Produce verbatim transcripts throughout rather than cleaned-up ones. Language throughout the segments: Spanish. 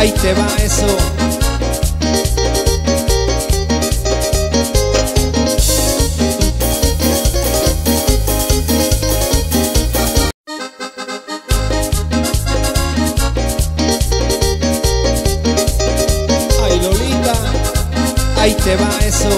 ahí te va eso. Ay Lolita, ahí te va eso.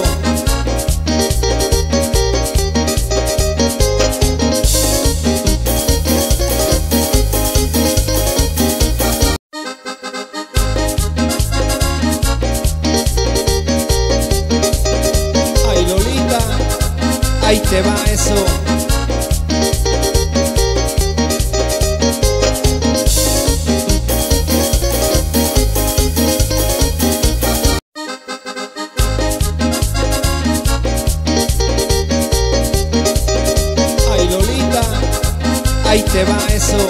Ahí te va eso. Ay Lolita, ahí te va eso.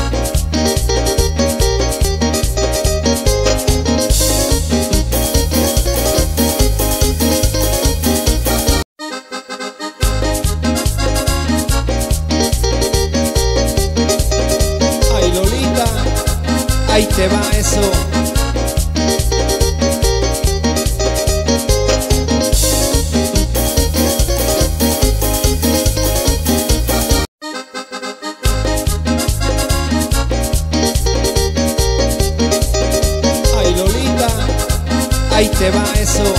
Ahí te va eso. Ay Lolita, ahí te va eso.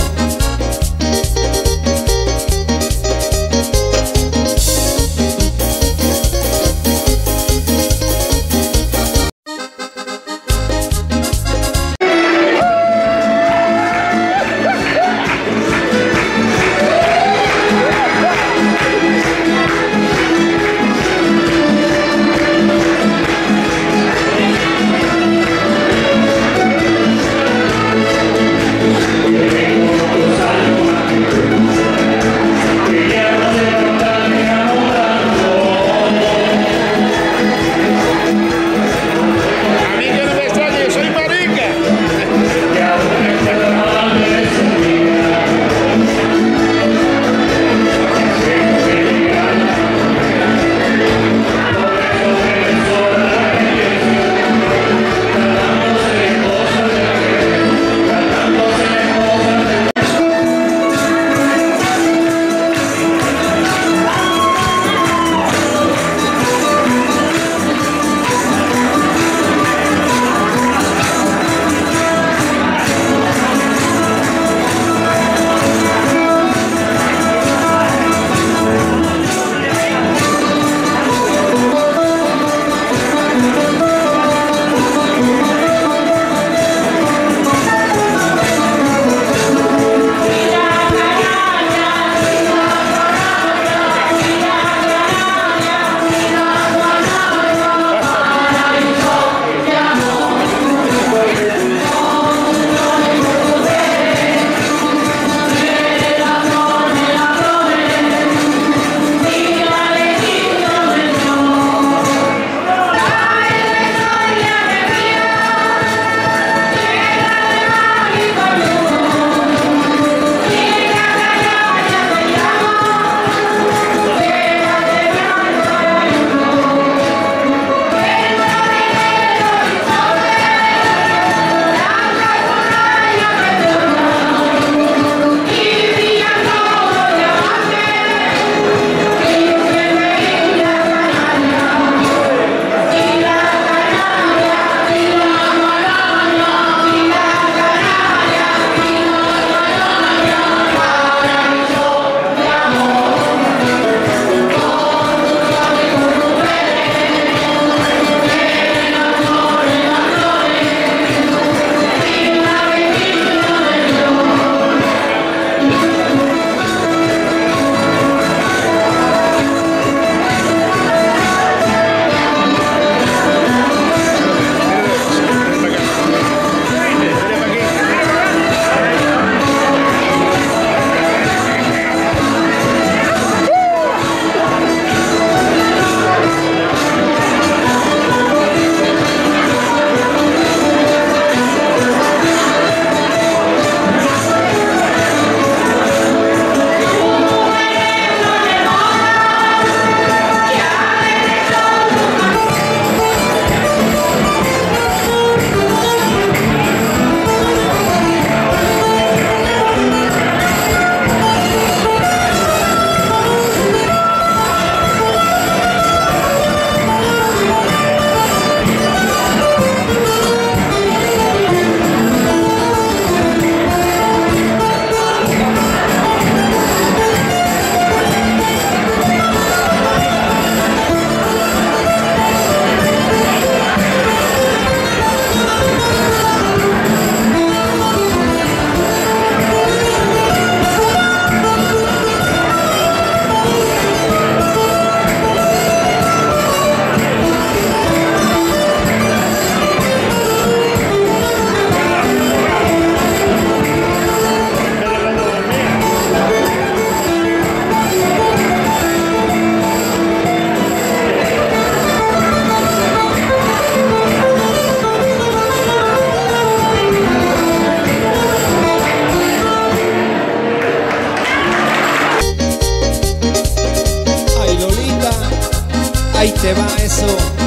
ahí te va eso.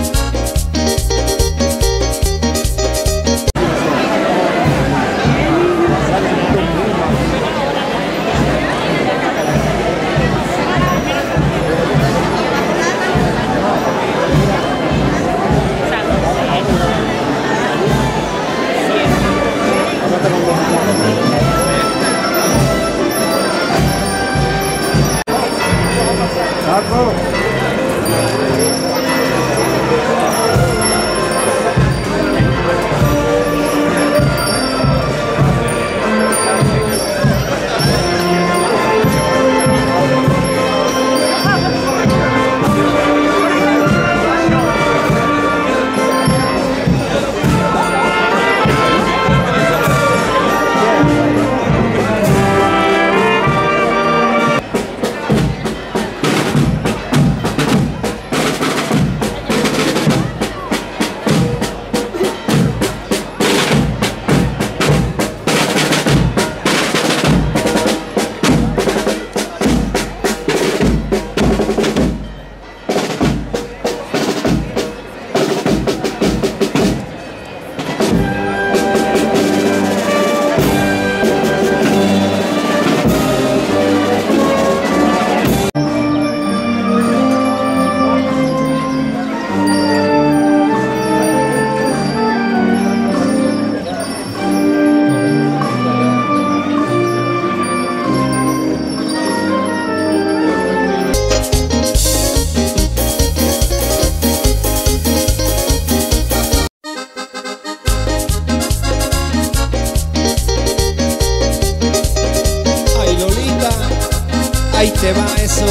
Ahí te va eso.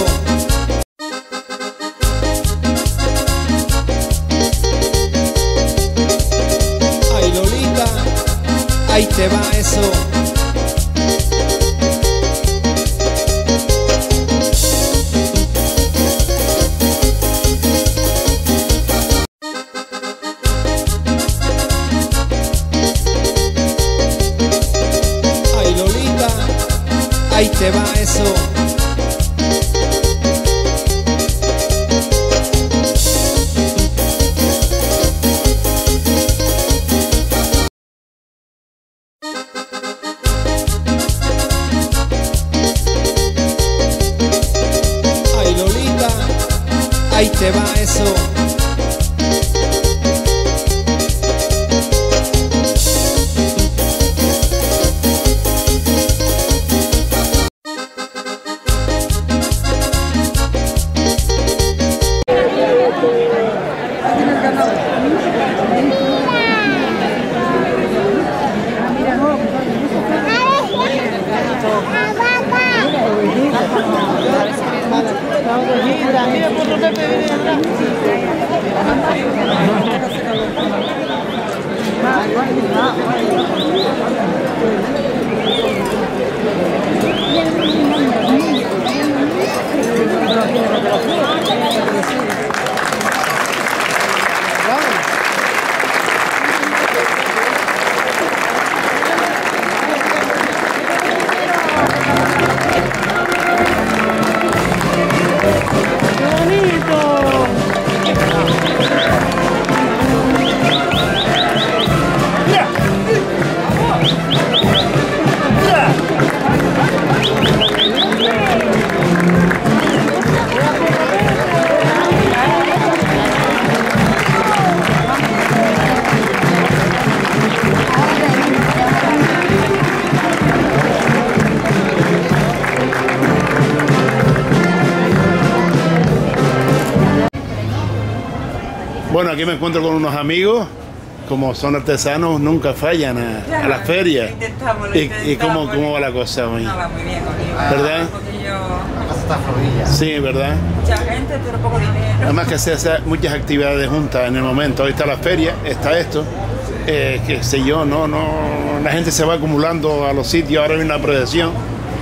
Ay Lolita, ahí te va eso. Ay Lolita, ahí te va eso. Ahí te va eso. Bueno, aquí me encuentro con unos amigos, como son artesanos, nunca fallan a, a las ferias. Intentamos, lo ¿Y, intentamos. y cómo, cómo va la cosa hoy? No, va muy bien, conmigo. ¿Verdad? Un poquillo... La cosa está florida. Sí, ¿verdad? Mucha gente, pero poco dinero. Además que se hacen muchas actividades juntas en el momento. Hoy está la feria, está esto, eh, qué sé yo, no, no, la gente se va acumulando a los sitios, ahora hay una procesión.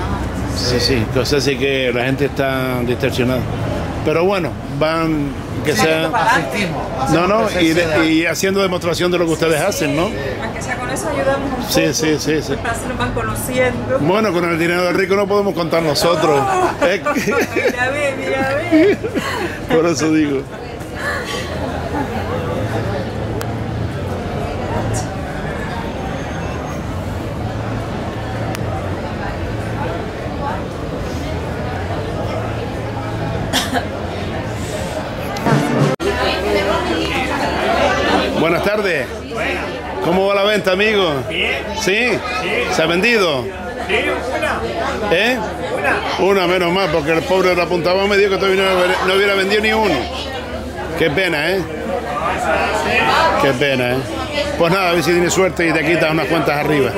Sí, sí, cosas así que la gente está distorsionada. Pero bueno, van, que sea... Asistimos. No, no, y, de- y haciendo demostración de lo que ustedes hacen, ¿no? Aunque sea con eso ayudamos un poco. Sí, sí, sí, sí. Para se nos van conociendo. Bueno, con el dinero del rico no podemos contar nosotros. Es que- Mira, ve, mira, ve. por eso digo. Buenas tardes. ¿Cómo va la venta, amigo? Bien. ¿Sí? Sí. ¿Se ha vendido? Sí, una. ¿Eh? Una. Una menos mal, porque el pobre de apuntaba me dijo que todavía no, hubiera- no hubiera vendido ni uno. Qué pena, ¿eh? Qué pena, ¿eh? Pues nada, a ver si tienes suerte y te quitas unas cuantas arriba.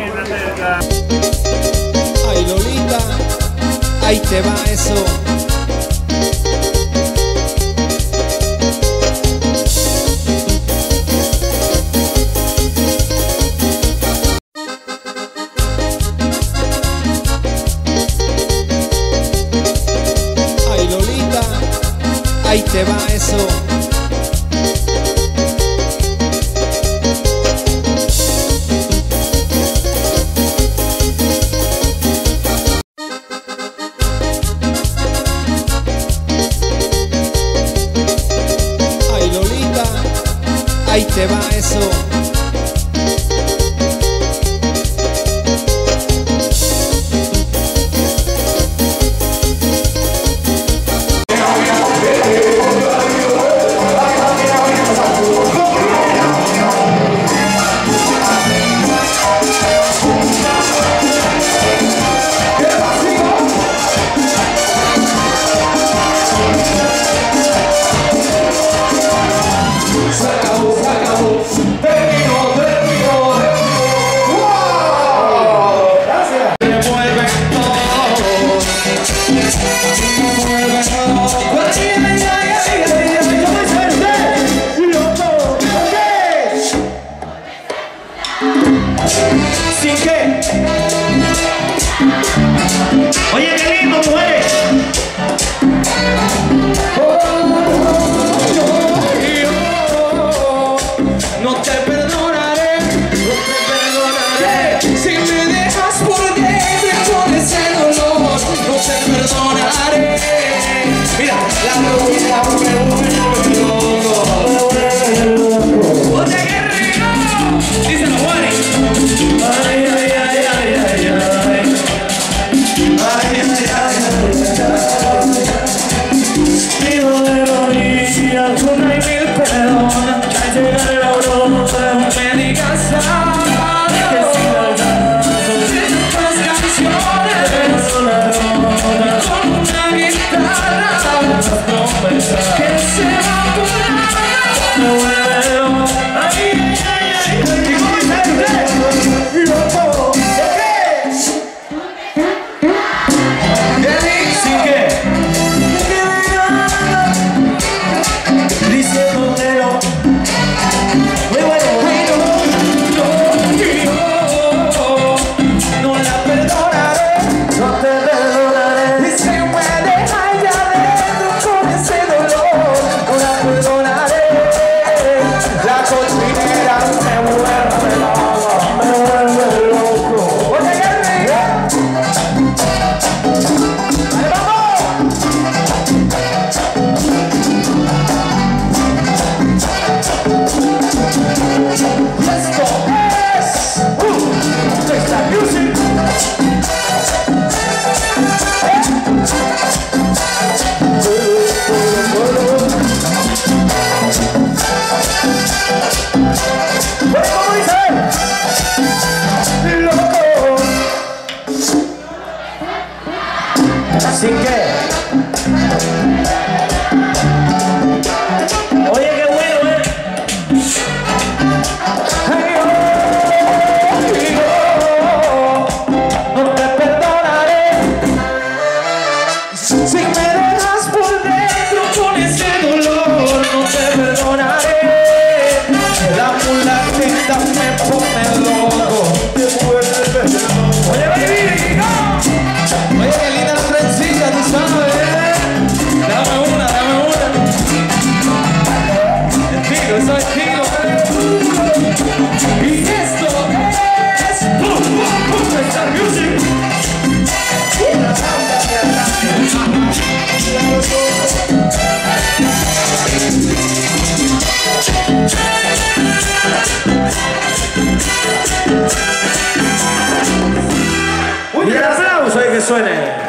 Ay, Lolita, ahí te va eso. Ay, Lolita, ahí te va eso. Ay, Lolita, ahí te va eso. ¿Sin qué? Oye, qué lindo, mujeres. No te perdonaré, no te perdonaré. Si me dejas por dentro con ese dolor, no te perdonaré. Mira, la locura me vuelve loco. ¡Oye, guerrero! Díselo, Juanes. Ay, ay, ay, ay, ay, ay. Ay, ay, ay, ay, ay. Hijo de la orilla, con hay mil perdón. Ya llega la aurora, me digas sabes que si verdad. Tantas canciones, sola ronda, con una guitarra, que se va por la me vuelve loco. Ay, ay, ay, ay. ¿Y cómo está usted? Loco. ¿Sin qué? Diciéndotelo. Muy bueno. Ay, no, no, no, no la perdonaré, no te perdonaré. Y si me dejas allá adentro con ese dolor, suene.